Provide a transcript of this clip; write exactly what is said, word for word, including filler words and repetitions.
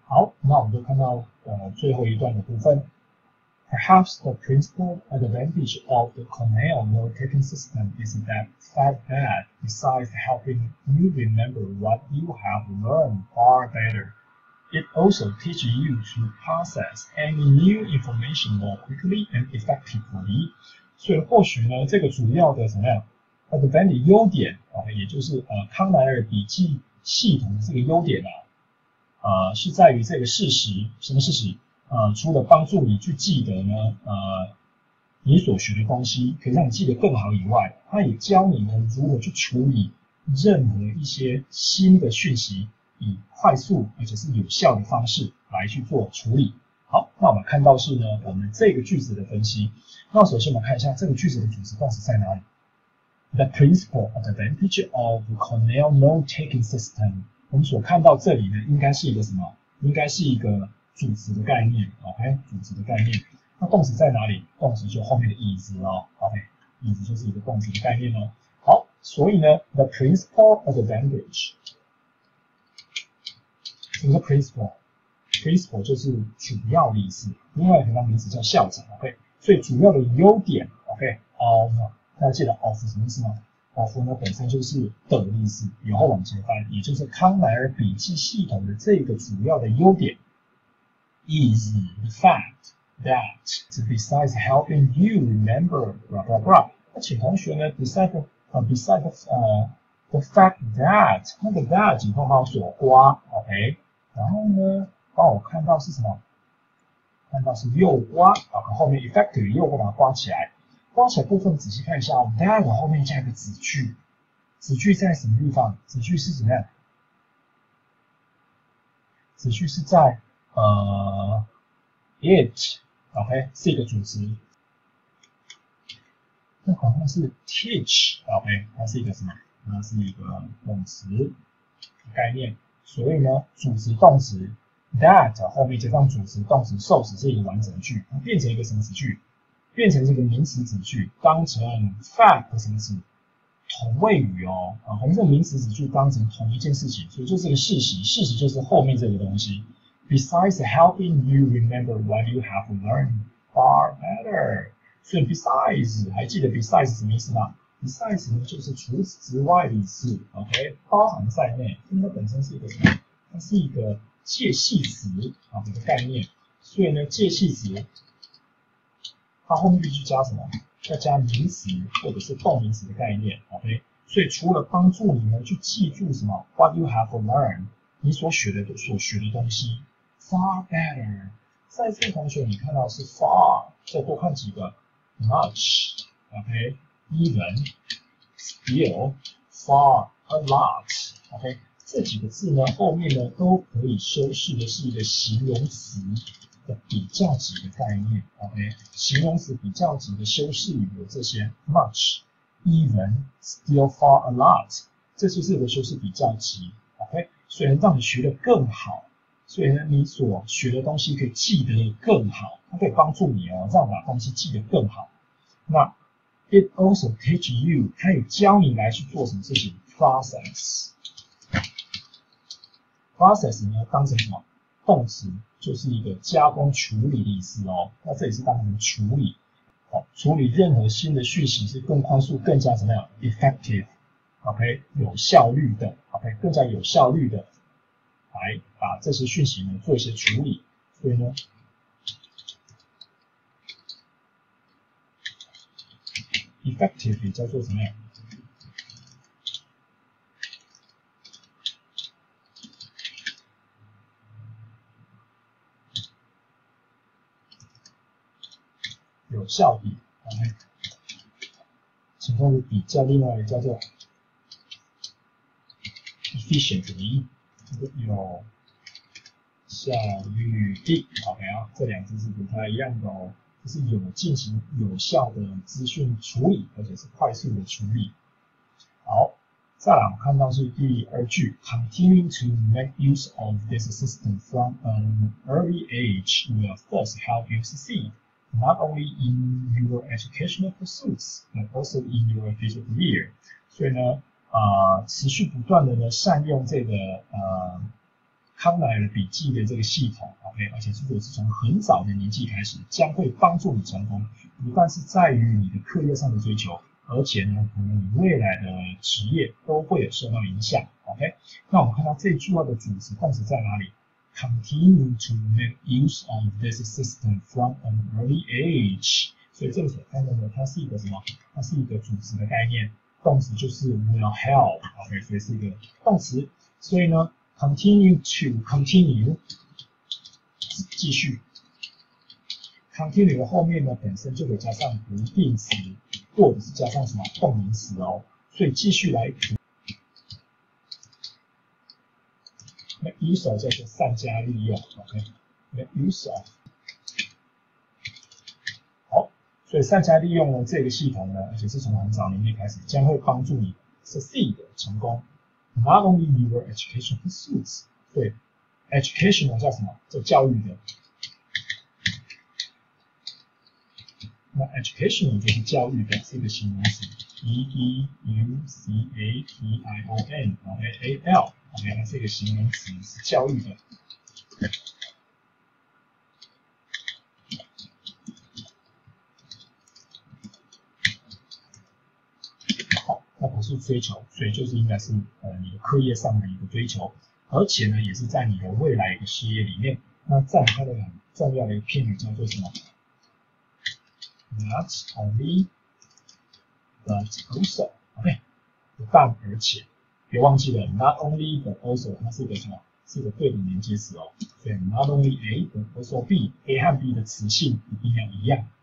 好，那我们就看到呃最后一段的部分。Perhaps the principal advantage of the Cornell note-taking system is that fact that besides helping you remember what you have learned far better, it also teaches you to process any new information more quickly and effectively. 所以或许呢，这个主要的怎么样 advantage 优点啊，也就是呃康奈尔笔记系统的这个优点啊，呃是在于这个事实，什么事实？呃，除了帮助你去记得呢，呃，你所学的东西可以让你记得更好以外，它也教你呢如何去处理任何一些新的讯息，以快速而且是有效的方式来去做处理。好，那我们看到是呢，我们这个句子的分析。那首先我们看一下这个句子的主词动词在哪里。The principal advantage of the Cornell note-taking system， 我们所看到这里呢，应该是一个什么？应该是一个主词的概念 ，OK， 主词的概念。那动词在哪里？动词就后面的椅子哦 ，OK， 椅子就是一个动词的概念哦。好，所以呢 ，the principal advantage， 什么是 principal？principal 就是主要的意思，另外一个名词叫校长 ，OK， 所以主要的优点 ，OK，of， 大家记得 of 什么意思吗 ？of 呢本身就是的意思，以后往前翻，也就是康奈尔笔记系统的这个主要的优点 is the fact that besides helping you remember blah blah blah， 那请同学呢 besides 呃 besides 呃 the fact that 那个 that 以后帮我锁刮 ，OK， 然后呢帮我看到是什么？看到是右刮，啊，后面 effective 右刮把它刮起来。刮起来部分仔细看一下 that 后面加一个子句，子句在什么地方？子句是怎么样？子句是在呃 it， OK， 是一个主词。那好像是 teach， OK， 它是一个什么？它是一个动词概念。所以呢，主词动词 that 后面加上主词动词受词是一个完整句，它变成一个什么子句？变成这个名词子句，当成 fact 什么词？同位语哦，啊，我们这个名词子句当成同一件事情，所以就是个事实，事实就是后面这个东西。Besides helping you remember what you have learned far better， 所以 besides 还记得 besides 什么意思吗 ？besides 呢就是除此之外的意思 ，OK， 包含在内。它本身是一个什么？它是一个介系词啊，一个概念。所以呢，介系词。它后面必须加什么？要加名词或者是动名词的概念 ，OK？ 所以除了帮助你呢去记住什么 ，what you have learned， 你所学的所学的东西 ，far better。在这个同学你看到是 far， 再多看几个 much，OK？even，still，far，a lot，OK？ 这几个字呢后面呢都可以修饰的是一个形容词。的比较级的概念 ，OK， 形容词比较级的修饰语有这些 much、even、still、far、a lot， 这就是一个修饰比较级 ，OK， 所以能让你学得更好，所以呢，你所学的东西可以记得更好，它可以帮助你哦，让把东西记得更好。那 it also teach you， 它也教你来去做什么事情 ？process，process 呢当成什么动词？就是一个加工处理的意思哦，那这里是当成处理，哦，处理任何新的讯息是更快速、更加怎么样 effective，OK， 有效率的 ，OK， 更加有效率的来把这些讯息呢做一些处理，所以呢，effective 也叫做怎么样？有效比 ，OK， 其中的比较，另外一个叫做 efficiently， 有效率的 ，OK 啊，这两字是不太一样的哦，就是有进行有效的资讯处理，而且是快速的处理。好，再来我们看到是第二句 ，Continuing to make use of this system from an early age will thus help you succeed.Not only in your educational pursuits, but also in your future career. 所以呢，呃，持续不断的呢善用这个呃康乃尔笔记的这个系统 ，OK， 而且如果是从很早的年纪开始，将会帮助你成功，不但是在于你的课业上的追求，而且呢，可能你未来的职业都会有受到影响 ，OK。那我们看到这句话的主词动词在哪里 ？Continue to make use of this system from an early age。所以这个所看到的，它是一个什么？它是一个主词的概念，动词就是 will help，OK， 所以是一个动词。所以呢 ，continue to continue 继续 ，continue 的后面呢本身就会加上不定词，或者是加上什么动名词哦。所以继续来读。make use of 叫做善加利用 ，OK，make use of。好，所以善加利用呢这个系统呢，而且是从很早年纪开始，将会帮助你 succeed 成功。Not only your education pursuits， 对 ，educational 叫什么？叫教育的。那 educational 就是教育的，是一个形容词 ，E D U C A T I O N， 然后 A L。OK， 它是一个形容词，是教育的。好，那不是追求，所以就是应该是呃你的课业上的一个追求，而且呢，也是在你的未来一个事业里面。那在它的很重要的一个片语叫做什么 ？Not only, but also。OK， 不但而且。别忘记了 ，not only but also， 它是一个什么？是一个对等连接词哦。所以 not only A but also B，A 和 B 的词性一定要一样。